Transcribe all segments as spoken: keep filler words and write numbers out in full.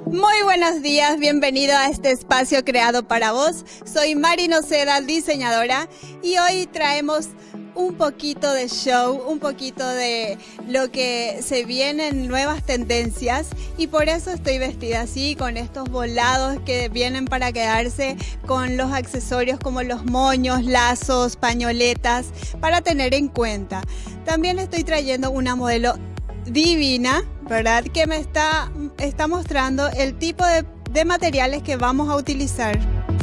Muy buenos días, bienvenido a este espacio creado para vos. Soy Mari Noceda, diseñadora, y hoy traemos un poquito de show, un poquito de lo que se vienen, nuevas tendencias, y por eso estoy vestida así, con estos volados que vienen para quedarse, con los accesorios como los moños, lazos, pañoletas, para tener en cuenta. También estoy trayendo una modelo divina, ¿verdad? Que me está, está mostrando el tipo de, de materiales que vamos a utilizar.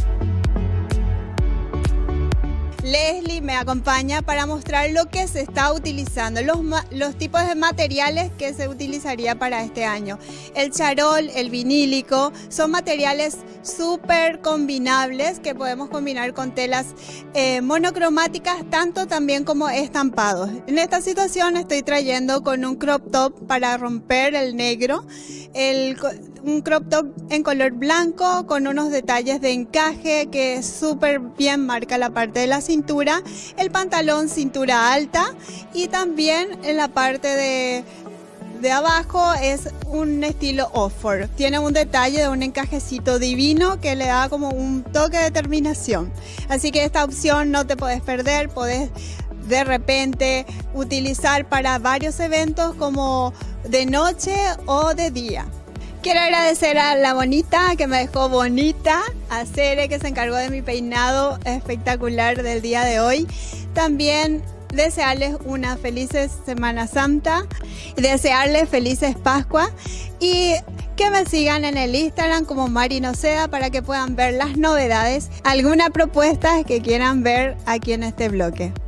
Leslie me acompaña para mostrar lo que se está utilizando, los, los tipos de materiales que se utilizaría para este año. El charol, el vinílico, son materiales súper combinables que podemos combinar con telas eh, monocromáticas, tanto también como estampados. En esta situación estoy trayendo con un crop top para romper el negro, el, un crop top en color blanco con unos detalles de encaje que súper bien marca la parte de la cintura, el pantalón cintura alta, y también en la parte de, de abajo es un estilo Oxford. Tiene un detalle de un encajecito divino que le da como un toque de terminación. Así que esta opción no te podés perder, podés de repente utilizar para varios eventos como de noche o de día. Quiero agradecer a la bonita que me dejó bonita, a Cere que se encargó de mi peinado espectacular del día de hoy. También desearles una feliz Semana Santa, desearles felices Pascua y que me sigan en el Instagram como Mari Noceda para que puedan ver las novedades, alguna propuesta que quieran ver aquí en este bloque.